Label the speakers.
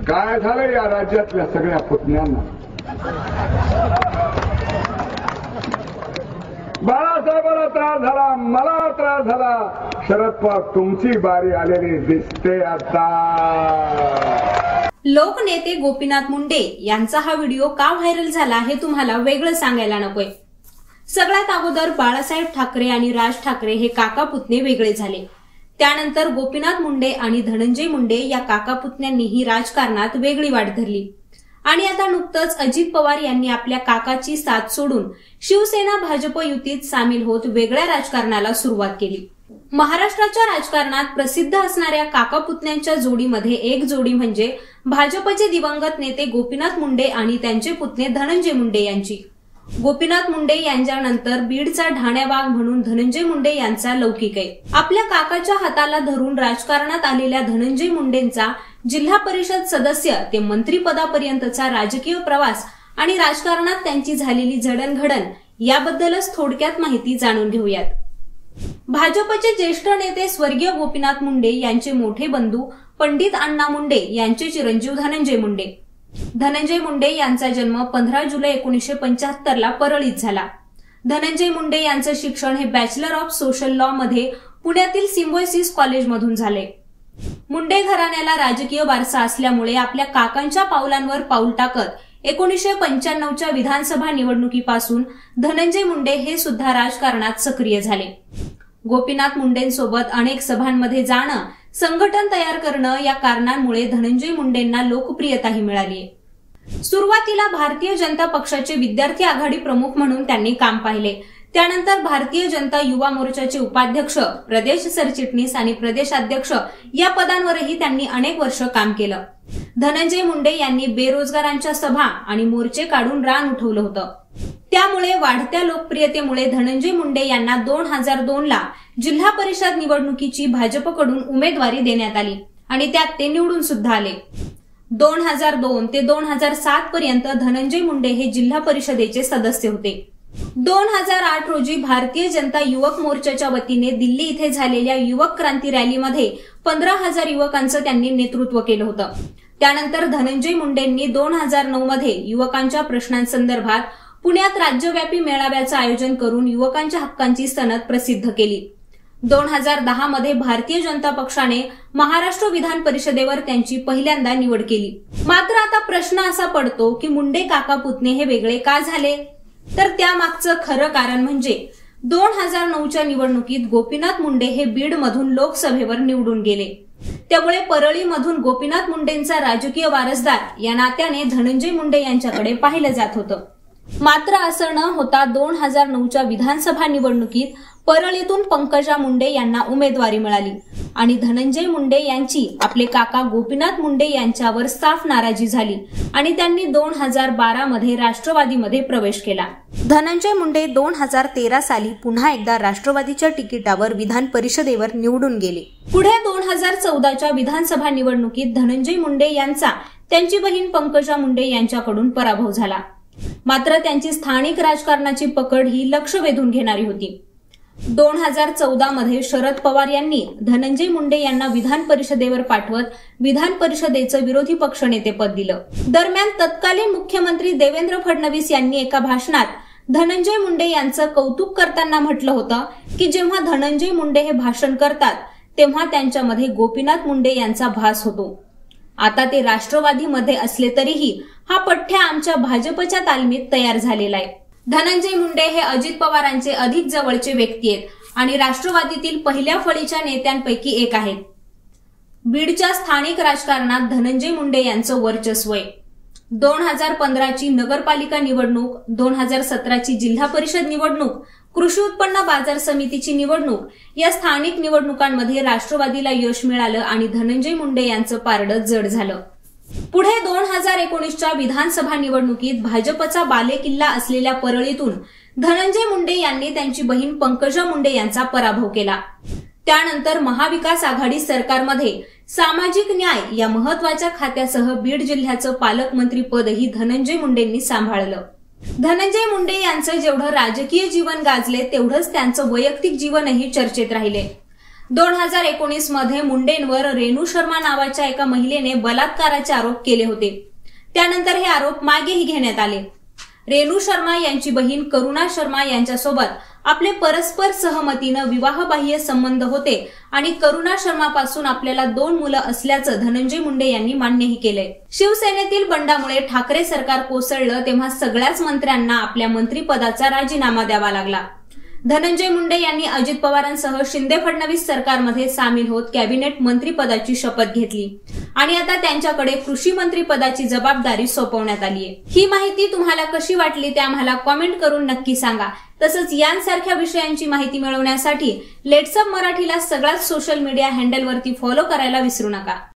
Speaker 1: काय झालं या राज्यातल्या सगळ्या पुतण्यांना? बाळासाहेबांना त्रास झाला, मला त्रास झाला. शरद पवार तुमची बारी आलेली दिसते आता.
Speaker 2: लोकनेते गोपीनाथ मुंडे यांचा हा व्हिडिओ का व्हायरल झाला हे तुम्हाला वेगळं सांगायला नकोय. सगळ्यात अगोदर बाळासाहेब ठाकरे आणि राज ठाकरे हे काका पुतणे वेगळे झाले. त्यानंतर गोपीनाथ मुंडे आणि धनंजय मुंडे या काका पुतण्यांनीही राजकारणात वेगळी वाट धरली. आणि आता नुकतंच अजित पवार यांनी आपल्या काकाची साथ सोडून शिवसेना भाजप युतीत सामील होत वेगळ्या राजकारणाला सुरुवात केली. महाराष्ट्राच्या राजकारणात प्रसिद्ध असणाऱ्या काका पुतण्यांच्या जोडीमध्ये एक जोडी म्हणजे भाजपचे दिवंगत नेते गोपीनाथ मुंडे आणि त्यांचे पुतणे धनंजय मुंडे यांची. गोपीनाथ मुंडे यांच्यानंतर बीडचा ढाण्या वाघ म्हणून धनंजय मुंडे यांचा लौकिक आहे. आपल्या काकाच्या हाताला धरून राजकारणात आलेल्या धनंजय मुंडेंचा जिल्हा परिषद सदस्य ते मंत्रीपदापर्यंतचा राजकीय प्रवास आणि राजकारणात त्यांची झालेली जडणघडण याबद्दलच थोडक्यात माहिती जाणून घेऊयात. भाजपचे ज्येष्ठ नेते स्वर्गीय गोपीनाथ मुंडे यांचे मोठे बंधू पंडित अण्णा मुंडे यांचे चिरंजीव धनंजय मुंडे. धनंजय मुंडे यांचा जन्म 15 जुलै 1975 ला परळीत झाला. धनंजय मुंडे यांचं शिक्षण हे बॅचलर ऑफ सोशल लॉ मध्ये पुण्यातील सिम्बॉयसिस कॉलेजमधून झाले. मुंडे घराण्याला राजकीय वारसा असल्यामुळे आपल्या काकांच्या पावलांवर पाऊल टाकत 1995च्या विधानसभा निवडणुकीपासून धनंजय मुंडे हे सुद्धा राजकारणात सक्रिय झाले. गोपीनाथ मुंडेंसोबत अनेक सभांमध्ये जाणं, संघटन तयार करणं या कारणांमुळे धनंजय मुंडेंना लोकप्रियताही मिळाली. सुरुवातीला भारतीय जनता पक्षाचे विद्यार्थी आघाडी प्रमुख म्हणून त्यांनी काम पाहिले. त्यानंतर भारतीय जनता युवा मोर्चाचे उपाध्यक्ष, प्रदेश सरचिटणीस आणि प्रदेशाध्यक्ष या पदांवरही त्यांनी अनेक वर्ष काम केलं. धनंजय मुंडे यांनी बेरोजगारांच्या सभा आणि मोर्चे काढून रान उठवलं होतं. त्यामुळे वाढत्या लोकप्रियतेमुळे धनंजय मुंडे यांना 2002 ला जिल्हा परिषद निवडणुकीची भाजपकडून उमेदवारी देण्यात आली आणि त्यात ते निवडून सुद्धा आले. 2002 ते 2007 पर्यंत धनंजय मुंडे हे जिल्हा परिषदेचे सदस्य होते. 2008 रोजी भारतीय जनता युवक मोर्चाच्या वतीने दिल्ली इथे झालेल्या युवक क्रांती रॅलीमध्ये 15,000 युवकांचं त्यांनी नेतृत्व केलं होतं. त्यानंतर धनंजय मुंडेंनी 2009 मध्ये युवकांच्या प्रश्नांसंदर्भात पुण्यात राज्यव्यापी मेळाव्याचं आयोजन करून युवकांच्या हक्कांची सनद प्रसिद्ध केली. 2010 मध्ये भारतीय जनता पक्षाने महाराष्ट्र विधान परिषदेवर त्यांची पहिल्यांदा निवड केली. मात्र आता प्रश्न असा पडतो की मुंडे काका पुतणे हे वेगळे का झाले? तर त्यामागचं खरं कारण म्हणजे 2009च्या निवडणुकीत गोपीनाथ मुंडे हे बीडमधून लोकसभेवर निवडून गेले. त्यामुळे परळीमधून गोपीनाथ मुंडेंचा राजकीय वारसदार या नात्याने धनंजय मुंडे यांच्याकडे पाहिलं जात होतं. मात्र असं न होता 2009च्या विधानसभा निवडणुकीत परळीतून पंकजा मुंडे यांना उमेदवारी मिळाली आणि धनंजय मुंडे यांची आपले काका गोपीनाथ मुंडे यांच्यावर साफ नाराजी झाली आणि त्यांनी 2012 मध्ये राष्ट्रवादीमध्ये प्रवेश केला. धनंजय मुंडे 2013 साली पुन्हा एकदा राष्ट्रवादीच्या तिकिटावर विधान परिषदेवर निवडून गेले. पुढे 2014च्या विधानसभा निवडणुकीत धनंजय मुंडे यांचा त्यांची बहीण पंकजा मुंडे यांच्याकडून पराभव झाला. मात्र त्यांची स्थानिक राजकारणाची पकड ही लक्ष वेधून घेणारी होती. 2014 मध्ये शरद पवार यांनी धनंजय मुंडे यांना विधान परिषदेवर पाठवत विधान परिषदेचं विरोधी पक्षनेतेपद दिलं. दरम्यान तत्कालीन मुख्यमंत्री देवेंद्र फडणवीस यांनी एका भाषणात धनंजय मुंडे यांचं कौतुक करताना म्हटलं होतं की जेव्हा धनंजय मुंडे हे भाषण करतात तेव्हा त्यांच्यामध्ये गोपीनाथ मुंडे यांचा भास होतो. आता ते राष्ट्रवादीमध्ये असले तरीही हा पठ्ठ्या आमच्या भाजपच्या तालमीत तयार झालेला आहे. धनंजय मुंडे हे अजित पवारांचे अधिक जवळचे व्यक्ती आहेत आणि राष्ट्रवादीतील पहिल्या फळीच्या नेत्यांपैकी एक आहेत. बीडच्या स्थानिक राजकारणात धनंजय मुंडे यांचं वर्चस्व आहे. 2015ची नगरपालिका निवडणूक, 2017ची जिल्हा परिषद निवडणूक, कृषी उत्पन्न बाजार समितीची निवडणूक या स्थानिक निवडणुकांमध्ये राष्ट्रवादीला यश मिळालं आणि धनंजय मुंडे यांचं पारडं जड झालं. पुढे 2019च्या विधानसभा निवडणुकीत भाजपचा बालेकिल्ला असलेल्या परळीतून धनंजय मुंडे यांनी त्यांची बहीण पंकजा मुंडे यांचा पराभव केला. त्यानंतर महाविकास आघाडी सरकारमध्ये सामाजिक न्याय या महत्वाच्या खात्यासह बीड जिल्ह्याचं पालकमंत्री पदही धनंजय मुंडेंनी सांभाळलं. धनंजय मुंडे यांचं जेवढं राजकीय जीवन गाजले तेवढंच त्यांचं वैयक्तिक जीवनही चर्चेत राहिले. 2019 मध्ये मुंडेंवर रेणू शर्मा नावाच्या एका महिलेने बलात्काराचे आरोप केले होते. त्यानंतर हे आरोप मागेही घेण्यात आले. रेणू शर्मा यांची बहीण करुणा शर्मा यांच्यासोबत आपले परस्पर सहमतीनं विवाहबाह्य संबंध होते आणि करुणा शर्मापासून आपल्याला 2 मुलं असल्याचं धनंजय मुंडे यांनी मान्यही केलंय. शिवसेनेतील बंडामुळे ठाकरे सरकार कोसळलं तेव्हा सगळ्याच मंत्र्यांना आपल्या मंत्रिपदाचा राजीनामा द्यावा लागला. धनंजय मुंडे यांनी अजित पवारांसह शिंदे फडणवीस सरकारमध्ये सामील होत कॅबिनेट मंत्रिपदाची शपथ घेतली आणि आता त्यांच्याकडे कृषी मंत्रिपदाची जबाबदारी सोपवण्यात आली आहे. ही माहिती तुम्हाला कशी वाटली ते आम्हाला कॉमेंट करून नक्की सांगा. तसंच यांसारख्या विषयांची माहिती मिळवण्यासाठी लेट्स अप मराठीला सगळ्याच सोशल मीडिया हँडलवरती फॉलो करायला विसरू नका.